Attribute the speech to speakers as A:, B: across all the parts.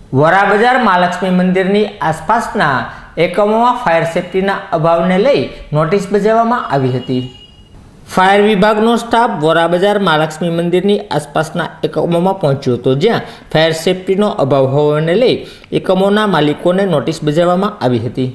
A: વોરા બજાર મહાલક્ષ્મી મંદિરની આસપાસના એકમોમાં ફાયર સેફટીના અભાવને લઈ નોટિસ બજાવવામાં આવી હતી। ફાયર વિભાગનો સ્ટાફ વોરા બજાર મહાલક્ષ્મી મંદિરની આસપાસના એકમોમાં પહોંચ્યો હતો, જ્યાં ફાયર સેફટીનો અભાવ હોવાને લઈ એકમોના માલિકોને નોટિસ બજાવવામાં આવી હતી।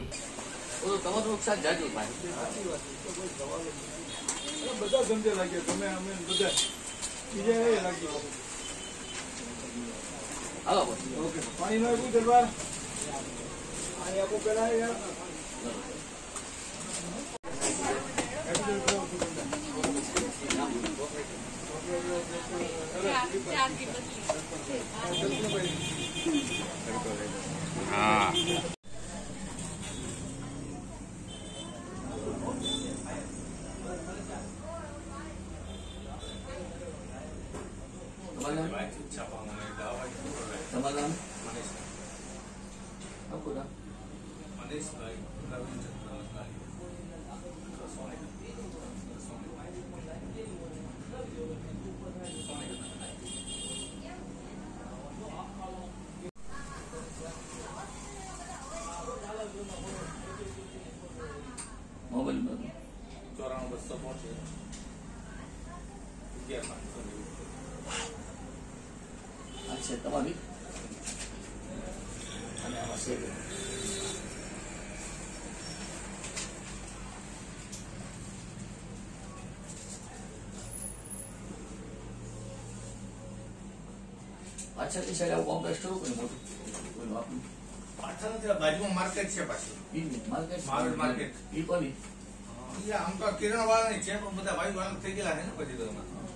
B: अच्छा इस साइड वो कॉम्प्लेक्स करो कोई मोटो कोई बात नहीं
C: पाछा નથી બાજુ માર્કેટ છે પાછું
B: ઈ માર્કેટ
C: માર્કેટ
B: ઈ કોની
C: ઈ આમ તો કિરણ વાળા ની છે પણ બધા ભાઈ વાળા થઈ ગયેલા છે ને પછી તો